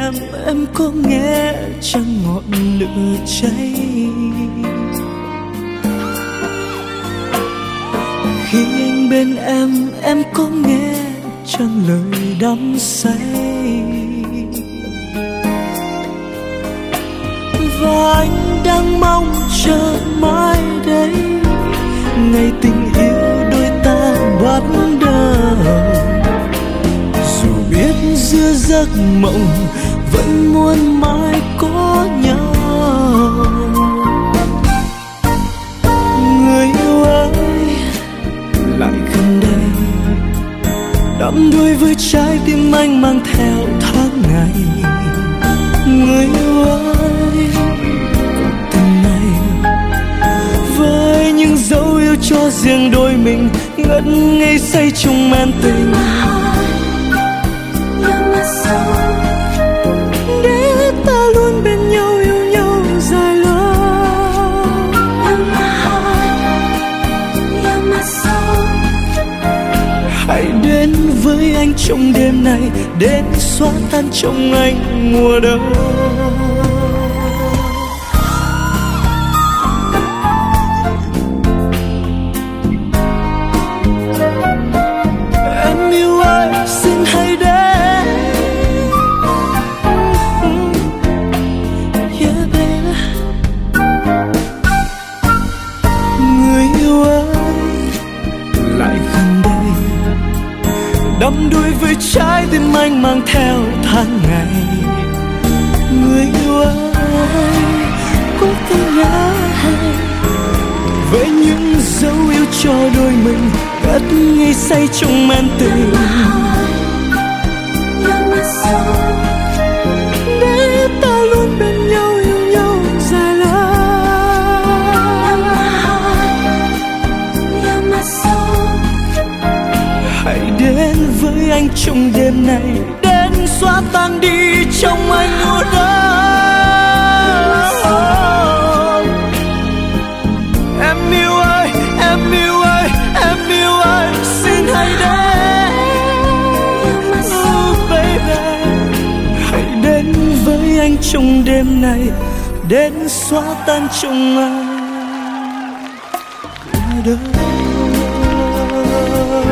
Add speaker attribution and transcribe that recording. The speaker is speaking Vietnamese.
Speaker 1: em có nghe chẳng ngọn lửa cháy. Khi anh bên em có nghe chẳng lời đắm say. Và anh đang mong chờ mãi đây, ngày tình yêu đôi ta bắt đầu. Dù biết giữa giấc mộng vẫn muốn mãi có nhau. Người yêu ơi, lại gần đây, đắm đuối với trái tim anh mang theo tháng ngày. Người yêu ơi, cuộc tình này với những dấu yêu cho riêng đôi mình, ngất ngây say trong men tình. Để ta luôn bên nhau, yêu nhau dài lâu. Hãy đến với anh trong đêm này, đến xóa tan trong anh mùa đông. Em yêu ơi, xin hãy đến. Yeah baby. Người yêu ơi, lại gần đây, đắm đuối với trái tim anh mang theo tháng ngày. Người yêu ơi, có tin nhớ với những dấu yêu cho đôi mình, ngất ngây say trong men tình. Để ta luôn bên nhau, yêu nhau dài lâu. Hãy đến với anh trong đêm này, đến xóa tan đi trong anh mùa đông. Em yêu ơi, em yêu ơi, em yêu ơi, xin hãy đến. Oh baby, hãy đến với anh trong đêm này, đến xóa tan trong anh mùa đông.